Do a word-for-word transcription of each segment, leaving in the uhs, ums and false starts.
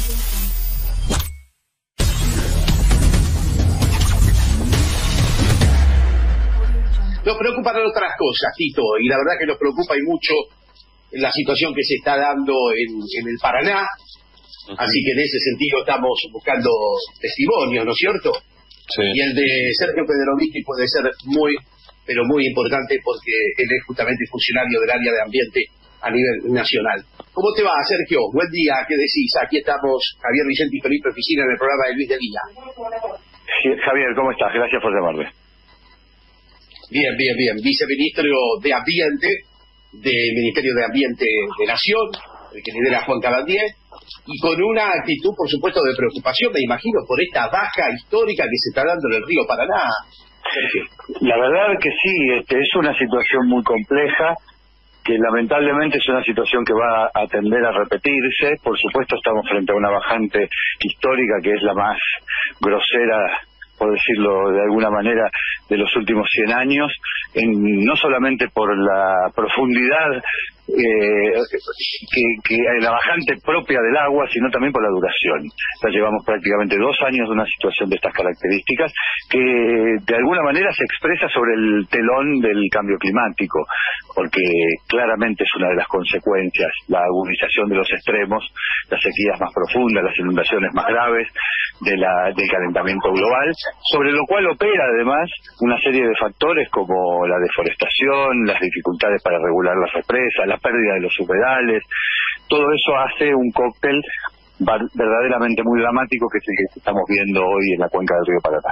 Nos preocupan otras cosas, Tito, y la verdad que nos preocupa y mucho la situación que se está dando en, en el Paraná, uh-huh. Así que en ese sentido estamos buscando testimonios, ¿no es cierto? Sí. Y el de Sergio Pedrovitsky puede ser muy, pero muy importante porque él es justamente funcionario del área de ambiente a nivel nacional. ¿Cómo te va, Sergio? Buen día, ¿qué decís? Aquí estamos, Javier Vicente y Felipe Oficina, en el programa de Luis de Lía. Javier, ¿cómo estás? Gracias por llamarme. Bien, bien, bien. Viceministro de Ambiente del Ministerio de Ambiente de Nación, el que lidera Juan Cabandier, y con una actitud, por supuesto, de preocupación, me imagino, por esta baja histórica que se está dando en el río Paraná. Sergio. La verdad que sí, este, es una situación muy compleja, que lamentablemente es una situación que va a tender a repetirse. Por supuesto, estamos frente a una bajante histórica que es la más grosera, por decirlo de alguna manera, de los últimos cien años, en, no solamente por la profundidad eh, que, que la bajante propia del agua, sino también por la duración. Ya llevamos prácticamente dos años de una situación de estas características que de alguna manera se expresa sobre el telón del cambio climático, porque claramente es una de las consecuencias, la agudización de los extremos, las sequías más profundas, las inundaciones más graves de la, del calentamiento global, sobre lo cual opera además una serie de factores como la deforestación, las dificultades para regular las represas, la pérdida de los humedales. Todo eso hace un cóctel verdaderamente muy dramático que es el que estamos viendo hoy en la cuenca del río Paraná.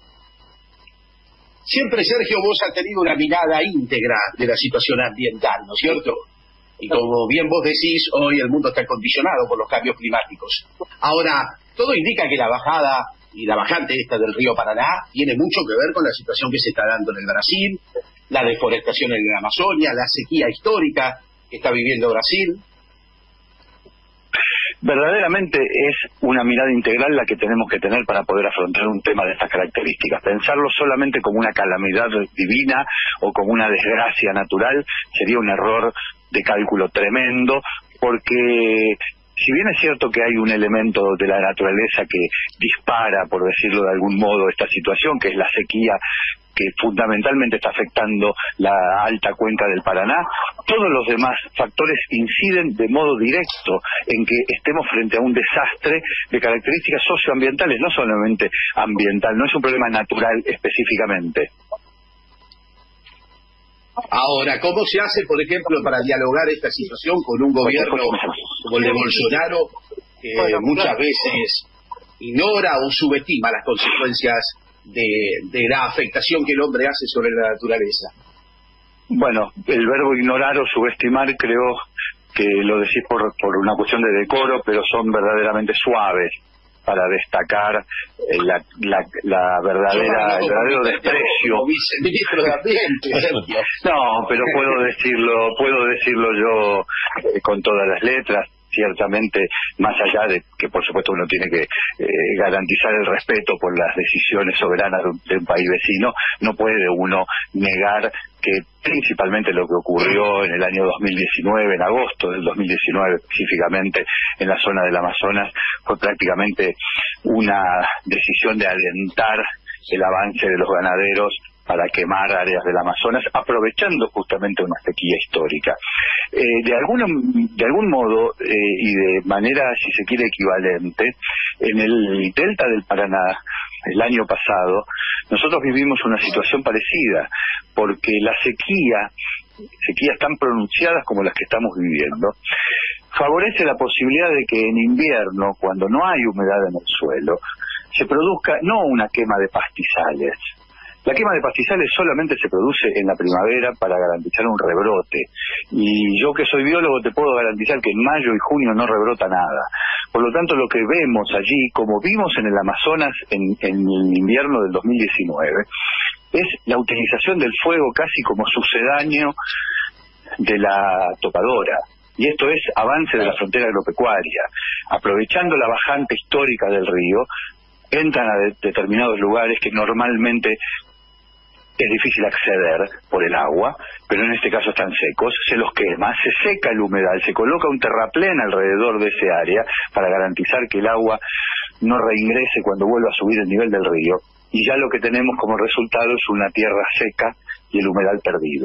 Siempre, Sergio, vos has tenido una mirada íntegra de la situación ambiental, ¿no es cierto? Y como bien vos decís, hoy el mundo está condicionado por los cambios climáticos. Ahora, todo indica que la bajada y la bajante esta del río Paraná tiene mucho que ver con la situación que se está dando en el Brasil, la deforestación en la Amazonia, la sequía histórica que está viviendo Brasil. Verdaderamente es una mirada integral la que tenemos que tener para poder afrontar un tema de estas características. Pensarlo solamente como una calamidad divina o como una desgracia natural sería un error de cálculo tremendo, porque si bien es cierto que hay un elemento de la naturaleza que dispara, por decirlo de algún modo, esta situación, que es la sequía que fundamentalmente está afectando la alta cuenca del Paraná, todos los demás factores inciden de modo directo en que estemos frente a un desastre de características socioambientales, no solamente ambiental, no es un problema natural específicamente. Ahora, ¿cómo se hace, por ejemplo, para dialogar esta situación con un gobierno como el de Bolsonaro, que muchas veces ignora o subestima las consecuencias de, de la afectación que el hombre hace sobre la naturaleza? Bueno, el verbo ignorar o subestimar creo que lo decís por, por una cuestión de decoro, pero son verdaderamente suaves para destacar eh, la, la, la verdadera, el verdadero desprecio. Viceministro de Ambiente. No, pero puedo decirlo, puedo decirlo yo eh, con todas las letras. Ciertamente, más allá de que por supuesto uno tiene que eh, garantizar el respeto por las decisiones soberanas de un, de un país vecino, no puede uno negar que principalmente lo que ocurrió en el año dos mil diecinueve, en agosto del dos mil diecinueve específicamente, en la zona del Amazonas, fue prácticamente una decisión de alentar el avance de los ganaderos para quemar áreas del Amazonas, aprovechando justamente una sequía histórica. Eh, de, alguna, de algún modo, eh, y de manera, si se quiere, equivalente, en el delta del Paraná, el año pasado, nosotros vivimos una situación parecida, porque la sequía, sequías tan pronunciadas como las que estamos viviendo, favorece la posibilidad de que en invierno, cuando no hay humedad en el suelo, se produzca no una quema de pastizales. La quema de pastizales solamente se produce en la primavera para garantizar un rebrote. Y yo que soy biólogo te puedo garantizar que en mayo y junio no rebrota nada. Por lo tanto, lo que vemos allí, como vimos en el Amazonas en, en el invierno del dos mil diecinueve, es la utilización del fuego casi como sucedáneo de la topadora. Y esto es avance de la frontera agropecuaria. Aprovechando la bajante histórica del río, entran a de- determinados lugares que normalmente es difícil acceder por el agua, pero en este caso están secos, se los quema, se seca el humedal, se coloca un terraplén alrededor de ese área para garantizar que el agua no reingrese cuando vuelva a subir el nivel del río, y ya lo que tenemos como resultado es una tierra seca y el humedal perdido.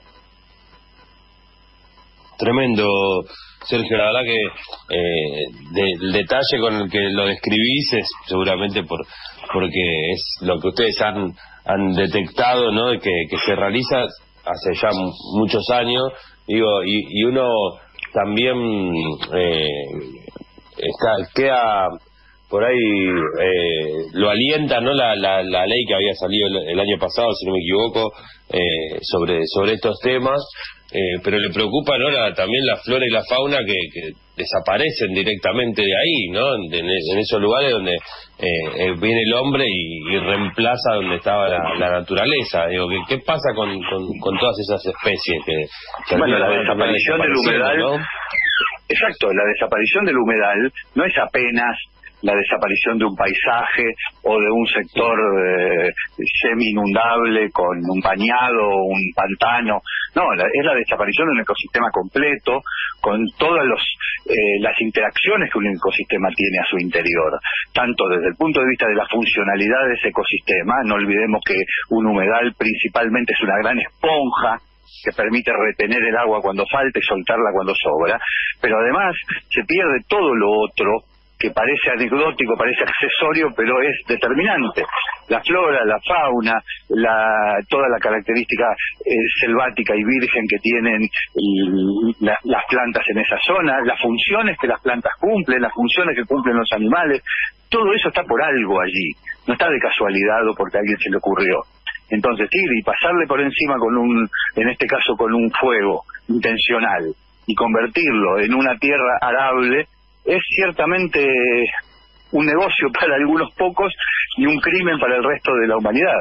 Tremendo, Sergio, la verdad que eh, de, el detalle con el que lo describís es seguramente por porque es lo que ustedes han han detectado, ¿no? Que, que se realiza hace ya muchos años, digo, y, y uno también eh, está, queda por ahí, eh, lo alienta, ¿no? La, la, la ley que había salido el, el año pasado, si no me equivoco, eh, sobre sobre estos temas. Eh, pero le preocupa, ¿no? La, también la flora y la fauna que, que desaparecen directamente de ahí, ¿no? En, en esos lugares donde eh, eh, viene el hombre y, y reemplaza donde estaba la, la naturaleza. Digo, ¿qué, qué pasa con, con, con todas esas especies que, que bueno, la desaparición del humedal, ¿no? Exacto, la desaparición del humedal no es apenas la desaparición de un paisaje o de un sector eh, semi-inundable con un bañado, un pantano. No, la, es la desaparición de un ecosistema completo con todas los, eh, las interacciones que un ecosistema tiene a su interior, tanto desde el punto de vista de la funcionalidad de ese ecosistema. No olvidemos que un humedal principalmente es una gran esponja que permite retener el agua cuando falta y soltarla cuando sobra, pero además se pierde todo lo otro que parece anecdótico, parece accesorio, pero es determinante. La flora, la fauna, la, toda la característica eh, selvática y virgen que tienen y, la, las plantas en esa zona, las funciones que las plantas cumplen, las funciones que cumplen los animales, todo eso está por algo allí, no está de casualidad o porque a alguien se le ocurrió. Entonces, sí, y pasarle por encima con un, en este caso con un fuego intencional, y convertirlo en una tierra arable, es ciertamente un negocio para algunos pocos y un crimen para el resto de la humanidad.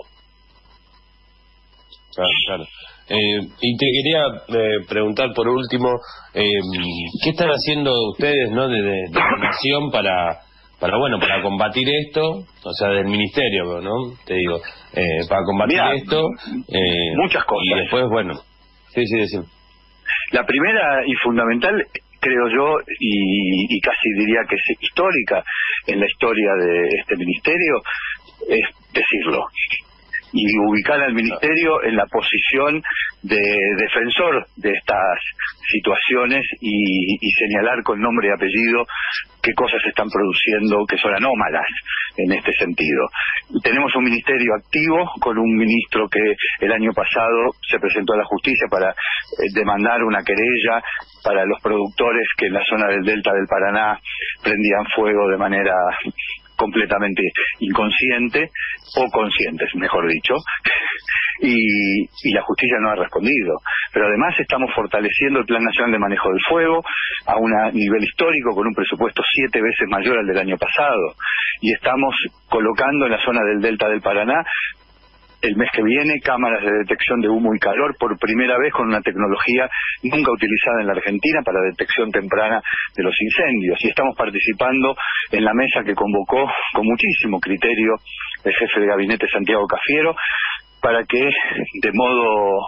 Claro, claro. Eh, y te quería eh, preguntar por último, eh, ¿qué están haciendo ustedes, no, desde de, de la nación para, para, bueno, para combatir esto? O sea, del ministerio, ¿no? Te digo, eh, para combatir Mirá, esto. Eh, muchas cosas. Y después, bueno, sí, sí, sí. La primera y fundamental, creo yo, y, y casi diría que es histórica en la historia de este ministerio, es decirlo y ubicar al ministerio en la posición de defensor de estas situaciones y, y señalar con nombre y apellido qué cosas se están produciendo que son anómalas en este sentido. Tenemos un ministerio activo con un ministro que el año pasado se presentó a la justicia para eh, demandar una querella para los productores que en la zona del delta del Paraná prendían fuego de manera completamente inconsciente, o conscientes, mejor dicho, y, y la justicia no ha respondido. Pero además estamos fortaleciendo el Plan Nacional de Manejo del Fuego a un nivel histórico, con un presupuesto siete veces mayor al del año pasado, y estamos colocando en la zona del delta del Paraná el mes que viene cámaras de detección de humo y calor por primera vez con una tecnología nunca utilizada en la Argentina para detección temprana de los incendios, y estamos participando en la mesa que convocó con muchísimo criterio el jefe de gabinete Santiago Cafiero para que de modo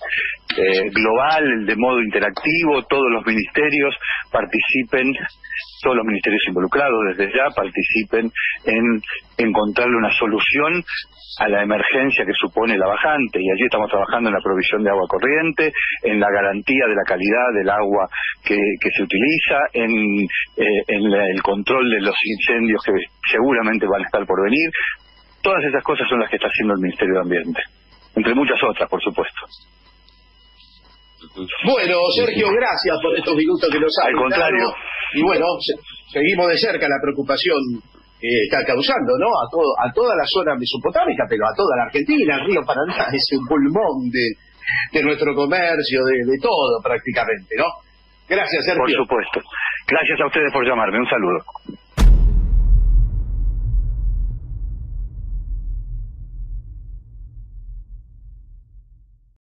eh, global, de modo interactivo, todos los ministerios participen, todos los ministerios involucrados desde ya participen en encontrarle una solución a la emergencia que supone la bajante, y allí estamos trabajando en la provisión de agua corriente, en la garantía de la calidad del agua que, que se utiliza, en, eh, en la, el control de los incendios que seguramente van a estar por venir. Todas esas cosas son las que está haciendo el Ministerio de Ambiente, entre muchas otras, por supuesto. Bueno, Sergio, gracias por estos minutos que nos ha Al contrario. Y bueno, se, seguimos de cerca la preocupación que está causando, ¿no? A todo, a toda la zona mesopotámica, pero a toda la Argentina. El río Paraná es un pulmón de, de nuestro comercio, de, de todo prácticamente, ¿no? Gracias, Sergio. Por supuesto. Gracias a ustedes por llamarme. Un saludo.